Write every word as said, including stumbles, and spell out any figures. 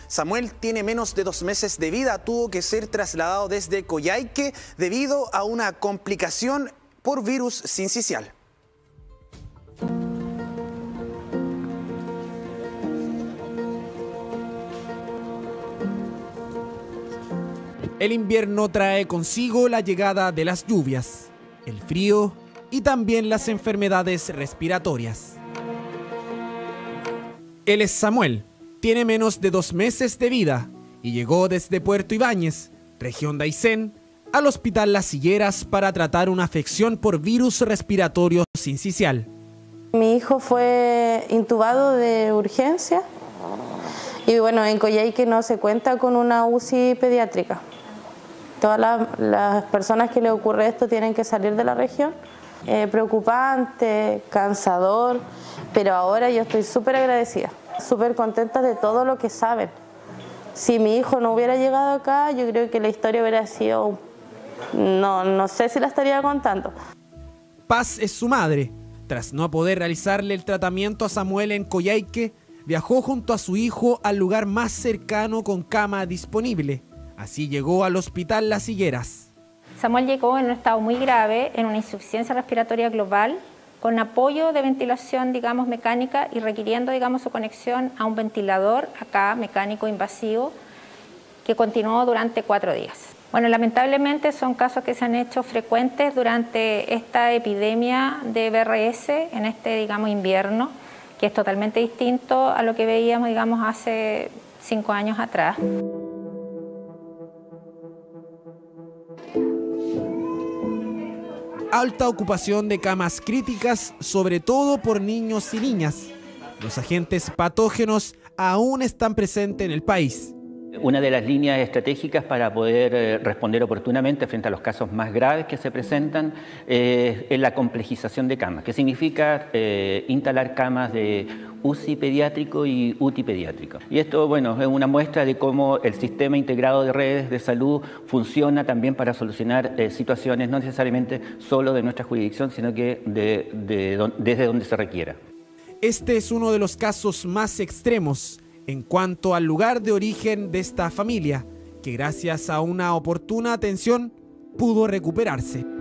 Samuel tiene menos de dos meses de vida, tuvo que ser trasladado desde Coyhaique debido a una complicación por virus sincicial. El invierno trae consigo la llegada de las lluvias, el frío y también las enfermedades respiratorias. Él es Samuel, tiene menos de dos meses de vida y llegó desde Puerto Ibáñez, región de Aysén, al Hospital Las Higueras para tratar una afección por virus respiratorio sincicial. Mi hijo fue intubado de urgencia y bueno, en Coyhaique no se cuenta con una U C I pediátrica. Todas las, las personas que le ocurre esto tienen que salir de la región. Eh, preocupante, cansador, pero ahora yo estoy súper agradecida, súper contenta de todo lo que saben. Si mi hijo no hubiera llegado acá, yo creo que la historia hubiera sido, no, no sé si la estaría contando. Paz es su madre. Tras no poder realizarle el tratamiento a Samuel en Coyhaique, viajó junto a su hijo al lugar más cercano con cama disponible. Así llegó al Hospital Las Higueras. Samuel llegó en un estado muy grave, en una insuficiencia respiratoria global, con apoyo de ventilación, digamos, mecánica y requiriendo, digamos, su conexión a un ventilador, acá, mecánico invasivo, que continuó durante cuatro días. Bueno, lamentablemente son casos que se han hecho frecuentes durante esta epidemia de V R S, en este, digamos, invierno, que es totalmente distinto a lo que veíamos, digamos, hace cinco años atrás. Alta ocupación de camas críticas, sobre todo por niños y niñas. Los agentes patógenos aún están presentes en el país. Una de las líneas estratégicas para poder eh, responder oportunamente frente a los casos más graves que se presentan eh, es la complejización de camas, que significa eh, instalar camas de U C I pediátrico y U T I pediátrico. Y esto, bueno, es una muestra de cómo el sistema integrado de redes de salud funciona también para solucionar eh, situaciones no necesariamente solo de nuestra jurisdicción, sino que de, de, de, desde donde se requiera. Este es uno de los casos más extremos en cuanto al lugar de origen de esta familia, que gracias a una oportuna atención pudo recuperarse.